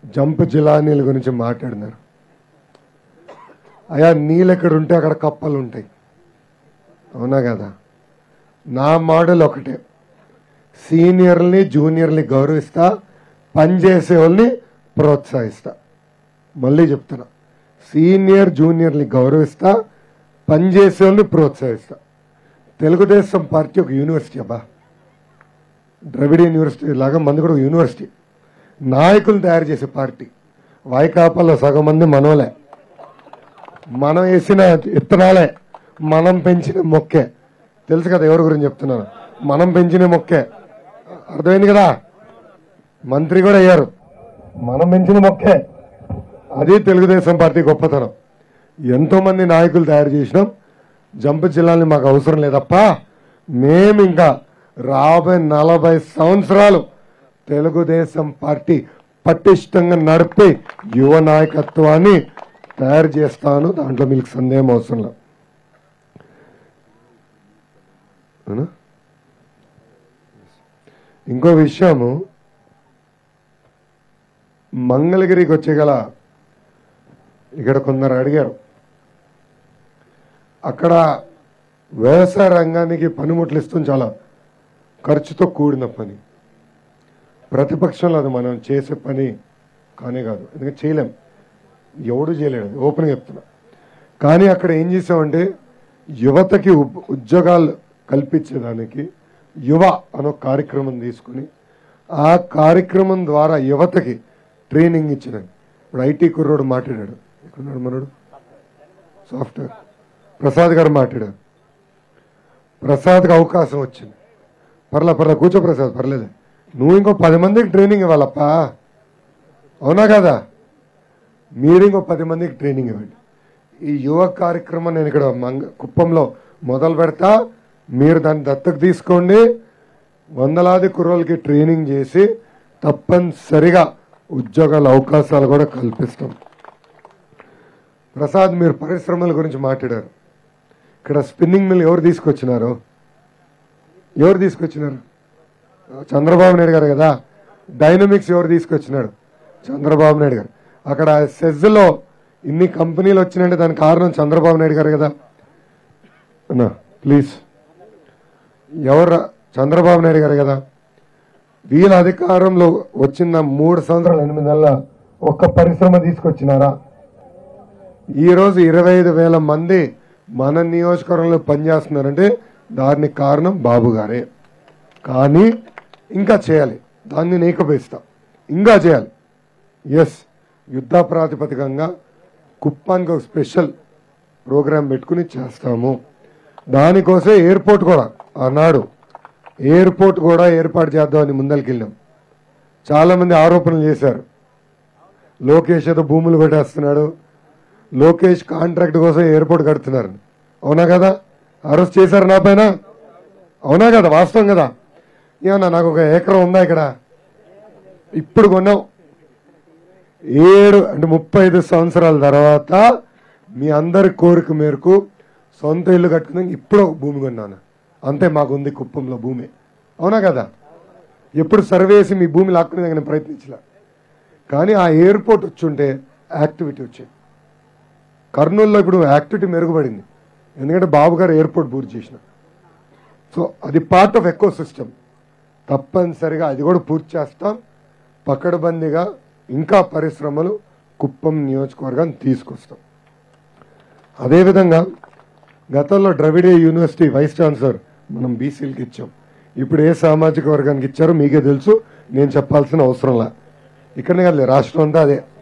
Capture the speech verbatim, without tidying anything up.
Jump జిలానీల గురించి మాట్లాడినారు. అయా నీళ్ళు ఎక్కడ ఉంటే అక్కడ కప్పలు ఉంటాయి, అవునా కదా? నా మోడల్ ఒకటే, సీనియర్ని జూనియర్ని గౌరవిస్తా, పనిచేసే వాళ్ళని ప్రోత్సహిస్తా. మళ్ళీ చెప్తున్నా, సీనియర్ జూనియర్ని గౌరవిస్తా, పనిచేసే వాళ్ళని ప్రోత్సహిస్తా. తెలుగుదేశం పార్టీ ఒక యూనివర్సిటీ అబ్బా, ద్రవిడ యూనివర్సిటీ లాగా మంది కూడా యూనివర్సిటీ. నాయకులు తయారు చేసే పార్టీ. వైకాపాలో సగం మంది మనోలే, మనం వేసిన ఇత్తనాలే, మనం పెంచిన మొక్కే. తెలుసు కదా ఎవరి గురించి చెప్తున్నాను? మనం పెంచిన మొక్కే. అర్థమైంది కదా? మంత్రి కూడా అయ్యారు, మనం పెంచిన మొక్కే. అది తెలుగుదేశం పార్టీ గొప్పతనం. ఎంతో మంది నాయకులు తయారు చేసినాం. జంప్ జిల్లాని మాకు అవసరం లేదప్ప, మేము ఇంకా రాబోయే నలభై సంవత్సరాలు తెలుగుదేశం పార్టీ పటిష్టంగా నడిపి యువ నాయకత్వాన్ని తయారు చేస్తాను. దాంట్లో మీకు సందేహం అవసరం లేదు. ఇంకో విషయము, మంగళగిరికి వచ్చే గల ఇక్కడ కొందరు అడిగారు, అక్కడ వ్యవసాయ రంగానికి పనిముట్లు ఇస్తుంది, చాలా ఖర్చుతో కూడిన పని. ప్రతిపక్షంలో అది మనం చేసే పని కానే కాదు, ఎందుకంటే చేయలేం, ఎవడు చేయలేడు, ఓపెన్గా చెప్తున్నా. కానీ అక్కడ ఏం చేసామంటే యువతకి ఉద్యోగాలు కల్పించేదానికి యువ అనే కార్యక్రమం తీసుకుని ఆ కార్యక్రమం ద్వారా యువతకి ట్రైనింగ్ ఇచ్చినాడు. ఇప్పుడు ఐటీ కుర్రోడు మాట్లాడాడు, ఎక్కడున్నాడు మనోడు, సాఫ్ట్వేర్ ప్రసాద్ గారు మాట్లాడారు. ప్రసాద్కి అవకాశం వచ్చింది. పర్లే పర్లే కూర్చో ప్రసాద్, పర్లేదు. నువ్వు ఇంకో పది మందికి ట్రైనింగ్ ఇవ్వాలప్పా, అవునా కదా? మీరు ఇంకో పది మందికి ట్రైనింగ్ ఇవ్వండి. ఈ యువ కార్యక్రమం నేను ఇక్కడ మంగ కుప్పంలో మొదలు పెడతా, మీరు దాన్ని దత్తకు తీసుకోండి. వందలాది కుర్రోళ్ళకి ట్రైనింగ్ చేసి తప్పనిసరిగా ఉద్యోగాల అవకాశాలు కూడా కల్పిస్తాం. ప్రసాద్, మీరు పరిశ్రమల గురించి మాట్లాడారు. ఇక్కడ స్పిన్నింగ్ మిల్ ఎవరు తీసుకొచ్చినారు? ఎవరు తీసుకొచ్చినారు? చంద్రబాబు నాయుడు గారు కదా. డైనమిక్స్ ఎవరు తీసుకొచ్చినాడు? చంద్రబాబు నాయుడు గారు. అక్కడ సెజ్లో ఇన్ని కంపెనీలు వచ్చినాయంటే దానికి కారణం చంద్రబాబు నాయుడు గారు కదా. అన్నా ప్లీజ్, ఎవరు? చంద్రబాబు నాయుడు గారు కదా. వీళ్ళ అధికారంలో వచ్చిన మూడు సంవత్సరాలు ఎనిమిది నెలల ఒక్క పరిశ్రమ తీసుకొచ్చినారా? ఈరోజు ఇరవై ఐదు వేల మంది మన నియోజకవర్గంలో పనిచేస్తున్నారంటే దానికి కారణం బాబు గారే. కానీ ఇంకా చేయాలి, దాన్ని ఏకపేస్తాం, ఇంకా చేయాలి. ఎస్, యుద్ధ ప్రాతిపదికంగా కుప్పానికి ఒక స్పెషల్ ప్రోగ్రాం పెట్టుకుని చేస్తాము. దానికోసం ఎయిర్పోర్ట్ కూడా ఆనాడు ఎయిర్పోర్ట్ కూడా ఏర్పాటు చేద్దామని ముందరికెళ్ళాం. చాలామంది ఆరోపణలు చేశారు, లోకేష్ ఏదో భూములు కొట్టేస్తున్నాడు, లోకేష్ కాంట్రాక్ట్ కోసం ఎయిర్పోర్ట్ కడుతున్నారు, అవునా కదా? అరెస్ట్ చేశారు నా పైన, అవునా కదా? వాస్తవం కదా? ఏమన్నా నాకు ఒక ఎకరం ఉందా ఇక్కడ? ఇప్పుడు కొన్నాం. ఏడు అంటే ముప్పై ఐదు సంవత్సరాల తర్వాత మీ అందరి కోరిక మేరకు సొంత ఇల్లు కట్టుకుని ఇప్పుడు ఒక భూమి కొన్నాను, అంతే. మాకు ఉంది కుప్పంలో భూమి, అవునా కదా? ఎప్పుడు సర్వే చేసి మీ భూమి లాక్కునే నేను ప్రయత్నించలే. కానీ ఆ ఎయిర్పోర్ట్ వచ్చుంటే యాక్టివిటీ వచ్చేది. కర్నూలులో ఇప్పుడు యాక్టివిటీ మెరుగుపడింది, ఎందుకంటే బాబు గారు ఎయిర్పోర్ట్ పూర్తి చేసిన. సో అది పార్ట్ ఆఫ్ ఎకో సిస్టమ్. తప్పనిసరిగా అది కూడా పూర్తి చేస్తాం. పకడ్బందీగా ఇంకా పరిశ్రమలు కుప్పం నియోజకవర్గాన్ని తీసుకొస్తాం. అదేవిధంగా గతంలో ద్రవిడ యూనివర్సిటీ వైస్ ఛాన్సలర్ మనం బీసీలకి ఇచ్చాం. ఇప్పుడు ఏ సామాజిక వర్గానికి ఇచ్చారో మీకే తెలుసు, నేను చెప్పాల్సిన అవసరంలా. ఇక్కడనే కాదు, రాష్ట్రం అంతా అదే.